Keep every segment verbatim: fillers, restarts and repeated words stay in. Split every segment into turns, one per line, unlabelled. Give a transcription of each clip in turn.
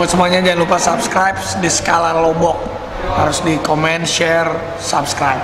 Buat semuanya jangan lupa subscribe di Skala Lombok. Harus di komen, share, subscribe.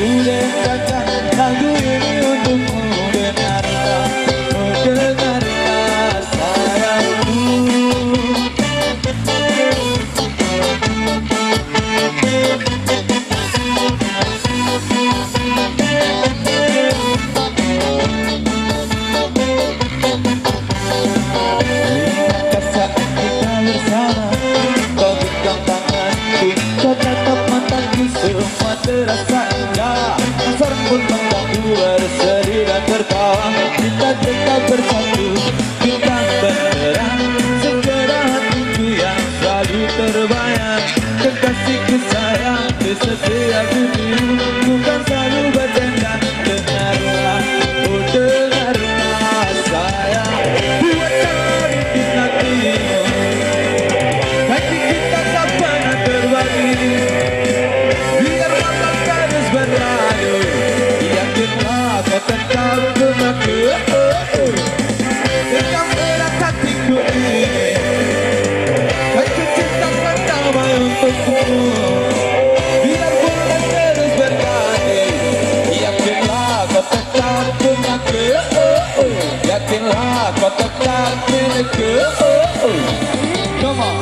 Udah datang lagu ini untukmu, dengarkan, oh dengarkan sayangku. Semua terasa indah, asar pun mengganggu, bersedih dan tertawa. Kita tetap bersatu, bintang benderang, segera hatiku yang selalu terbayang. Kekasihku sayang, di setiap dirimu, bukan selalu bercanda. Dengarlah, oh dengarlah sayang, buatkan rintik hatimu, hati kita tak pernah terbagi. Berlalu, yakinlah kau tetap denganku, tetap erat hatiku ini, aku cinta pertama untukmu. Biar bulan terus berganti, yakinlah kau tetap denganku, yakinlah kau tetap milikku. Come on.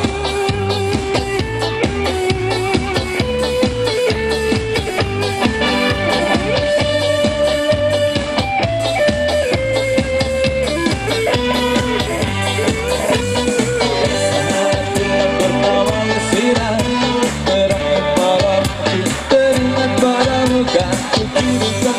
Terangkan padamu, teringat padamu kan ku kiri.